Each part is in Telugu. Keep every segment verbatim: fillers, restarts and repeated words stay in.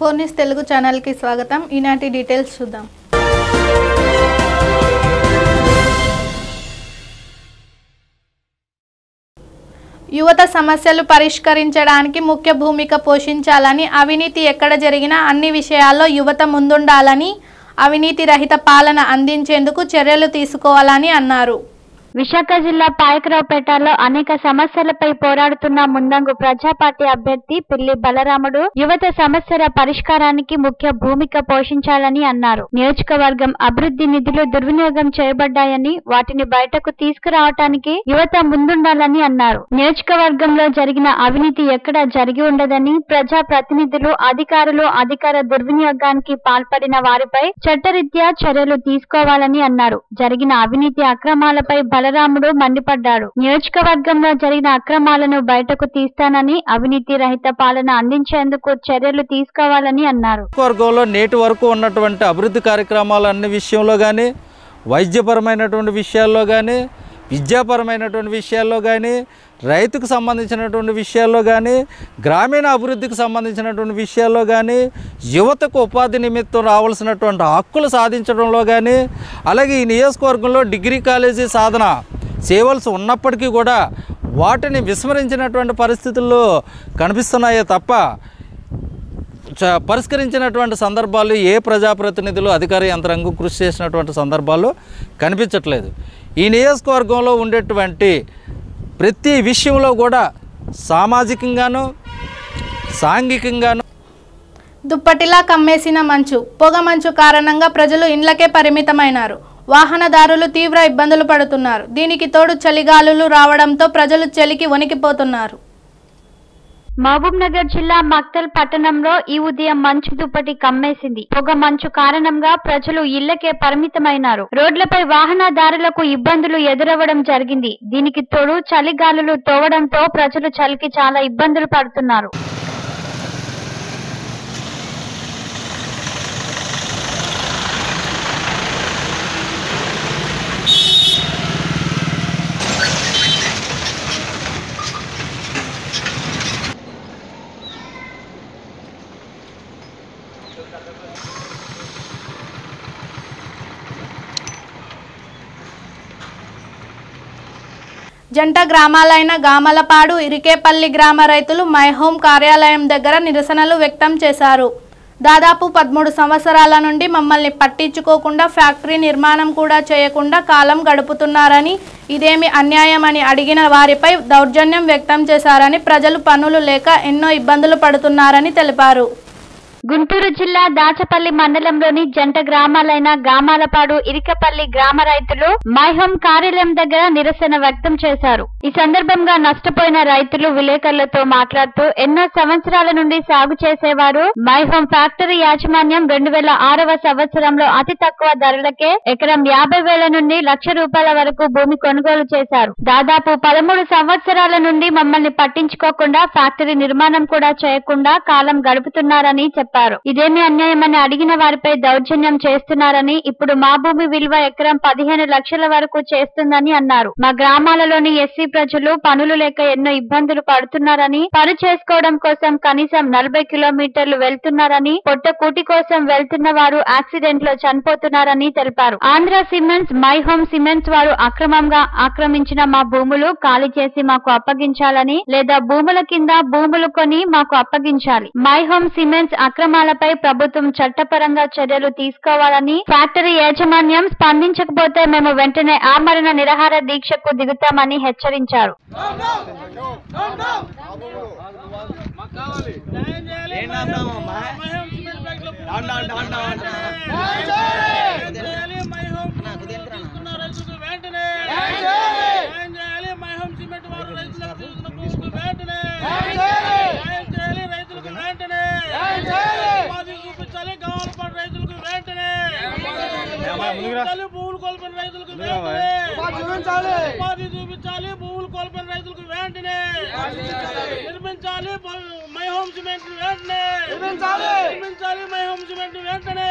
ఫోర్ న్యూస్ తెలుగు ఛానల్ కి స్వాగతం. ఈనాటి డీటెయిల్స్ చూద్దాం. యువత సమస్యలు పరిష్కరించడానికి ముఖ్య భూమిక పోషించాలని, అవినీతి ఎక్కడ జరిగినా అన్ని విషయాల్లో యువత ముందుండాలని, అవినీతి రహిత పాలన అందించేందుకు చర్యలు తీసుకోవాలని అన్నారు. విశాఖ జిల్లా పాయకరావుపేటలో అనేక సమస్యలపై పోరాడుతున్న ముందంగు ప్రజా పార్టీ అభ్యర్థి పిల్లి బలరాముడు యువత సమస్యల పరిష్కారానికి ముఖ్య భూమిక పోషించాలని అన్నారు. నియోజకవర్గం అభివృద్ధి నిధులు దుర్వినియోగం చేయబడ్డాయని, వాటిని బయటకు తీసుకురావటానికి యువత ముందుండాలని అన్నారు. నియోజకవర్గంలో జరిగిన అవినీతి ఎక్కడా జరిగి ఉండదని, ప్రజా ప్రతినిధులు, అధికారులు అధికార దుర్వినియోగానికి పాల్పడిన వారిపై చట్టరీత్యా చర్యలు తీసుకోవాలని అన్నారు. జరిగిన అవినీతి అక్రమాలపై బలరాముడు మండిపడ్డాడు. నియోజకవర్గంలో జరిగిన అక్రమాలను బయటకు తీస్తానని, అవినీతి రహిత పాలన అందించేందుకు చర్యలు తీసుకోవాలని అన్నారు. వర్గంలో నేటి వరకు ఉన్నటువంటి అభివృద్ధి కార్యక్రమాలు అన్ని విషయంలో కానీ, వైద్యపరమైనటువంటి విషయాల్లో కానీ, విద్యాపరమైనటువంటి విషయాల్లో కానీ, రైతుకు సంబంధించినటువంటి విషయాల్లో కానీ, గ్రామీణ అభివృద్ధికి సంబంధించినటువంటి విషయాల్లో కానీ, యువతకు ఉపాధి నిమిత్తం రావాల్సినటువంటి హక్కులు సాధించడంలో కానీ, అలాగే ఈ నియోజకవర్గంలో డిగ్రీ కాలేజీ సాధన చేయవలసి ఉన్నప్పటికీ కూడా వాటిని విస్మరించినటువంటి పరిస్థితుల్లో కనిపిస్తున్నాయే తప్ప పరిష్కరించినటువంటి సందర్భాలు ఏ ప్రజాప్రతినిధులు అధికార యంత్రాంగం కృషి చేసినటువంటి సందర్భాలు కనిపించట్లేదు. ఈ నియోజకవర్గంలో ఉండేటువంటి ప్రతి విషయంలో కూడా సామాజికంగాను సాంఘికంగాను దుప్పటిలా కమ్మేసిన మంచు, పొగ మంచు కారణంగా ప్రజలు ఇండ్లకే పరిమితమైనారు. వాహనదారులు తీవ్ర ఇబ్బందులు పడుతున్నారు. దీనికి తోడు చలిగాలులు రావడంతో ప్రజలు చలికి వణికిపోతున్నారు. మహబూబ్ నగర్ జిల్లా మక్తల్ పట్టణంలో ఈ ఉదయం మంచు దుప్పటి కమ్మేసింది. పొగ మంచు కారణంగా ప్రజలు ఇళ్లకే పరిమితమైనారు. రోడ్లపై వాహనదారులకు ఇబ్బందులు ఎదురవ్వడం జరిగింది. దీనికి తోడు చలిగాలులు తోవడంతో ప్రజలు చలికి చాలా ఇబ్బందులు పడుతున్నారు. జంట గ్రామాలైన గామలపాడు, ఇరికేపల్లి గ్రామ రైతులు మై హోమ్ కార్యాలయం దగ్గర నిరసనలు వ్యక్తం చేశారు. దాదాపు పదమూడు సంవత్సరాల నుండి మమ్మల్ని పట్టించుకోకుండా ఫ్యాక్టరీ నిర్మాణం కూడా చేయకుండా కాలం గడుపుతున్నారని, ఇదేమి అన్యాయమని అడిగిన వారిపై దౌర్జన్యం వ్యక్తం చేశారని, ప్రజలు పనులు లేక ఎన్నో ఇబ్బందులు పడుతున్నారని తెలిపారు. గుంటూరు జిల్లా దాచపల్లి మండలంలోని జంట గ్రామాలైన గామాలపాడు, ఇరికపల్లి గ్రామ రైతులు మైహోం కార్యాలయం దగ్గర నిరసన వ్యక్తం చేశారు. ఈ సందర్భంగా నష్టపోయిన రైతులు విలేకరులతో మాట్లాడుతూ, ఎన్నో సంవత్సరాల నుండి సాగు చేసేవారు మైహోం ఫ్యాక్టరీ యాజమాన్యం రెండు వేల ఆరవ సంవత్సరంలో అతి తక్కువ ధరలకే ఎకరం యాభై వేల నుండి లక్ష రూపాయల వరకు భూమి కొనుగోలు చేశారు. దాదాపు పదమూడు సంవత్సరాల నుండి మమ్మల్ని పట్టించుకోకుండా ఫ్యాక్టరీ నిర్మాణం కూడా చేయకుండా కాలం గడుపుతున్నారని చెప్పారు. ఇదేమి అన్యాయమని అడిగిన వారిపై దౌర్జన్యం చేస్తున్నారని, ఇప్పుడు మా భూమి విలువ ఎకరం పదిహేను లక్షల వరకు చేస్తుందని అన్నారు. మా గ్రామాలలోని ఎస్సీ ప్రజలు పనులు లేక ఎన్నో ఇబ్బందులు పడుతున్నారని, పని చేసుకోవడం కోసం కనీసం నలభై కిలోమీటర్లు వెళ్తున్నారని, పొట్ట కూటి కోసం వెళ్తున్న వారు యాక్సిడెంట్ లో చనిపోతున్నారని తెలిపారు. Andhra cements, My Home cements వారు అక్రమంగా ఆక్రమించిన మా భూములు ఖాళీ చేసి మాకు అప్పగించాలని, లేదా భూముల కింద భూములు కొని మాకు అప్పగించాలి. మై హోమ్ సిమెంట్స్ అక్రమాలపై ప్రభుత్వం చట్టపరంగా చర్యలు తీసుకోవాలని, ఫ్యాక్టరీ యాజమాన్యం స్పందించకపోతే మేము వెంటనే ఆమరణ నిరాహార దీక్షకు దిగుతామని హెచ్చరించారు. భూములు కోల్పోయిన రైతులకు చూపించాలి. భూములు కోల్పోయిన రైతులకు వెంటనే నిర్మించాలి. మై హోమ్ సిమెంట్ వెంటనే నిర్మించాలి. మై హోమ్ సిమెంట్ వెంటనే.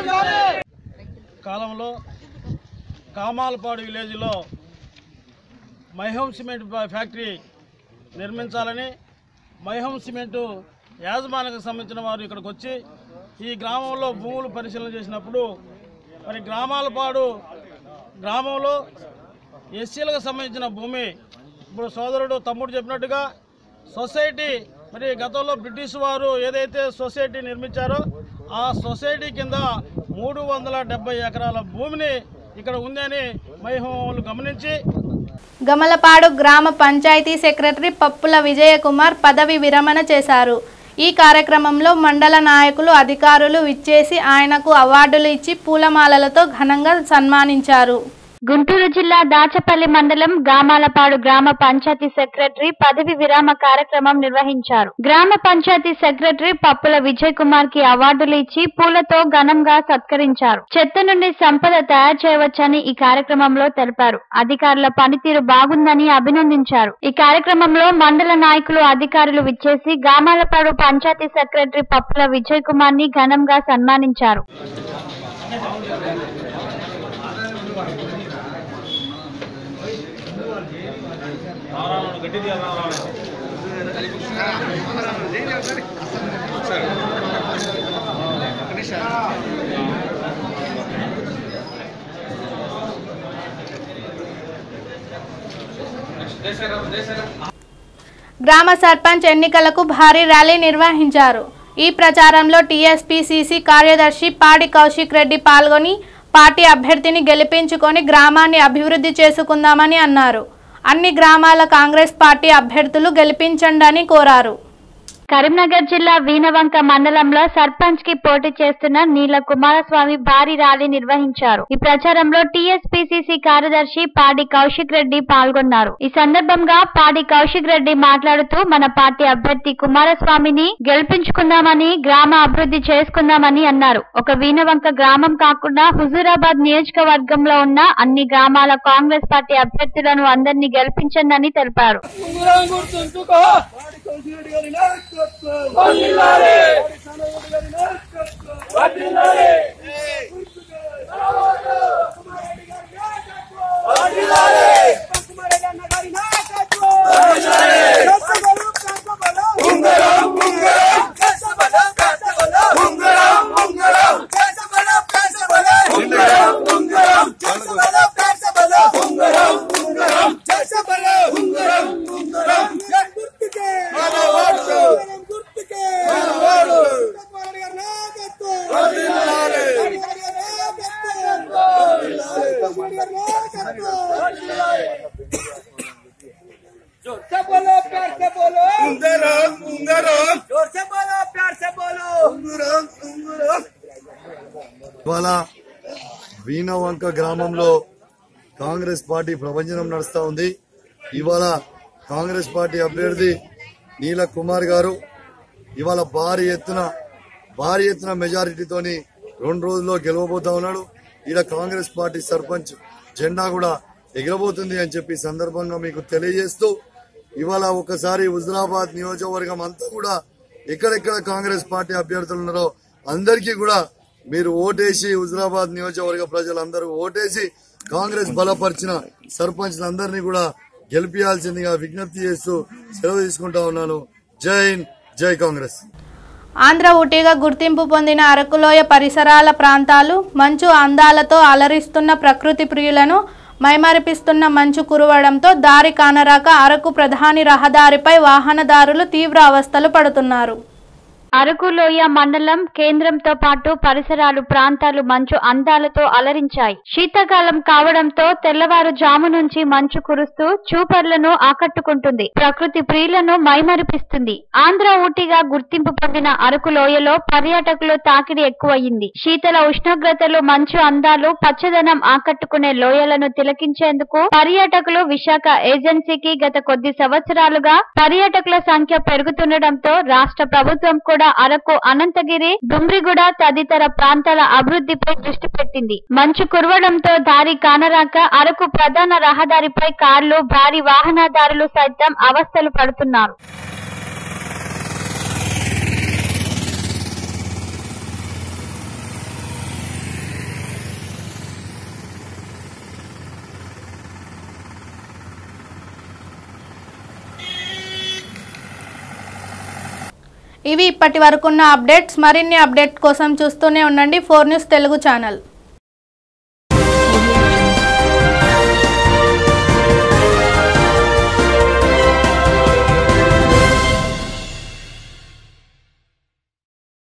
కాలంలో కామాలపాడు విలేజ్లో మై హోమ్ సిమెంట్ ఫ్యాక్టరీ నిర్మించాలని మై హోమ్ సిమెంటు యాజమాన్యానికి సంబంధించిన వారు ఇక్కడికి వచ్చి ఈ గ్రామంలో భూములు పరిశీలన చేసినప్పుడు మరి గ్రామాలపాడు గ్రామంలో ఎస్సీలకు సంబంధించిన భూమి ఇప్పుడు సోదరుడు తమ్ముడు చెప్పినట్టుగా సొసైటీ మరి గతంలో బ్రిటిష్ వారు ఏదైతే సొసైటీ నిర్మించారో ఆ సొసైటీ కింద మూడు వందల డెబ్బై ఎకరాల భూమిని ఇక్కడ ఉందని మైహోములు గమనించి గమలపాడు గ్రామ పంచాయతీ సెక్రటరీ పప్పుల విజయకుమార్ పదవి విరమణ చేశారు. ఈ కార్యక్రమంలో మండల నాయకులు అధికారులు విచ్చేసి ఆయనకు అవార్డులు ఇచ్చి పూలమాలలతో ఘనంగా సన్మానించారు. గుంటూరు జిల్లా దాచపల్లి మండలం గామాలపాడు గ్రామ పంచాయతీ సెక్రటరీ పదవి విరామ కార్యక్రమం నిర్వహించారు. గ్రామ పంచాయతీ సెక్రటరీ పప్పుల విజయ్ కుమార్ కి అవార్డులు ఇచ్చి పూలతో ఘనంగా సత్కరించారు. చెత్త నుండి సంపద తయారు చేయవచ్చని ఈ కార్యక్రమంలో తెలిపారు. అధికారుల పనితీరు బాగుందని అభినందించారు. ఈ కార్యక్రమంలో మండల నాయకులు అధికారులు విచ్చేసి గామాలపాడు పంచాయతీ సెక్రటరీ పప్పుల విజయ్ కుమార్ ని ఘనంగా సన్మానించారు. గ్రామ సర్పంచ్ ఎన్నికలకు భారీ ర్యాలీ నిర్వహించారు. ఈ ప్రచారంలో టీఎస్పీసీసీ కార్యదర్శి పాడి కౌశిక్ రెడ్డి పాల్గొని పార్టీ అభ్యర్థిని గెలిపించుకొని గ్రామాన్ని అభివృద్ధి చేసుకుందామని అన్నారు. అన్ని గ్రామాల కాంగ్రెస్ పార్టీ అభ్యర్థులు గెలిపించండి కోరారు. కరీంనగర్ జిల్లా వీణవంక మండలంలో సర్పంచ్ కి పోటీ చేస్తున్న నీల కుమారస్వామి భారీ ర్యాలీ నిర్వహించారు. ఈ ప్రచారంలో టీఎస్పీసీసీ కార్యదర్శి పాడి కౌశిక్ రెడ్డి పాల్గొన్నారు. ఈ సందర్భంగా పాడి కౌశిక్ రెడ్డి మాట్లాడుతూ మన పార్టీ అభ్యర్థి కుమారస్వామిని గెలిపించుకుందామని గ్రామ అభివృద్ధి చేసుకుందామని అన్నారు. ఒక వీణవంక గ్రామం కాకుండా హుజూరాబాద్ నియోజకవర్గంలో ఉన్న అన్ని గ్రామాల కాంగ్రెస్ పార్టీ అభ్యర్థులను అందరినీ గెలిపించండి తెలిపారు. ఇవాళ వీణవంక గ్రామంలో కాంగ్రెస్ పార్టీ ప్రపంచం నడుస్తా ఉంది. ఇవాళ కాంగ్రెస్ పార్టీ అభ్యర్థి నీల కుమార్ గారు ఇవాళ భారీ ఎత్తున భారీ ఎత్తున మెజారిటీతోని రెండు రోజుల్లో గెలవబోతా ఉన్నాడు. ఇలా కాంగ్రెస్ పార్టీ సర్పంచ్ జెండా కూడా ఎగరబోతుంది అని చెప్పి సందర్భంగా మీకు తెలియజేస్తూ ఇవాళ ఒకసారి హుజూరాబాద్ నియోజకవర్గం అంతా కూడా ఎక్కడెక్కడ కాంగ్రెస్ పార్టీ అభ్యర్థులు ఉన్నారో అందరికీ కూడా మీరు ఓటేసి హుజూరాబాద్ నియోజకవర్గ ప్రజలందరూ ఓటేసి కాంగ్రెస్ బలపరిచిన సర్పంచ్లందరినీ కూడా గెలిపించాల్సిందిగా విజ్ఞప్తి చేస్తూ సెలవు తీసుకుంటా ఉన్నాను. జై హింద్, జై కాంగ్రెస్. ఆంధ్ర ఊటీగా గుర్తింపు పొందిన అరకులోయ పరిసరాల ప్రాంతాలు మంచు అందాలతో అలరిస్తున్న ప్రకృతి ప్రియులను మైమరిపిస్తున్న మంచు కురవడంతో దారి కానరాక అరకు ప్రధాని రహదారిపై వాహనదారులు తీవ్ర అవస్థలు పడుతున్నారు. అరకులోయ మండలం కేంద్రంతో పాటు పరిసరాలు ప్రాంతాలు మంచు అందాలతో అలరించాయి. శీతాకాలం కావడంతో తెల్లవారుజాము నుంచి మంచు కురుస్తూ చూపర్లను ఆకట్టుకుంటుంది. ప్రకృతి ప్రియులను మైమరిపిస్తుంది. ఆంధ్ర ఊటీగా గుర్తింపు పొందిన అరకులోయలో పర్యాటకులు తాకిడి ఎక్కువయింది. శీతల ఉష్ణోగ్రతలు, మంచు అందాలు, పచ్చదనం ఆకట్టుకునే లోయలను తిలకించేందుకు పర్యాటకులు విశాఖ ఏజెన్సీకి గత కొద్ది సంవత్సరాలుగా పర్యాటకుల సంఖ్య పెరుగుతుండటంతో రాష్ట్ర ప్రభుత్వం కూడా అరకు, అనంతగిరి, డుమ్రిగూడ తదితర ప్రాంతాల అభివృద్ధిపై దృష్టి పెట్టింది. మంచు కురవడంతో దారి కానరాక అరకు ప్రధాన రహదారిపై కార్లు, భారీ వాహనదారులు సైతం అవస్థలు పడుతున్నారు. ఇవి ఇప్పటి వరకున్న అప్డేట్స్. మరిన్ని అప్డేట్ కోసం చూస్తూనే ఉండండి ఫోర్ న్యూస్ తెలుగు ఛానల్.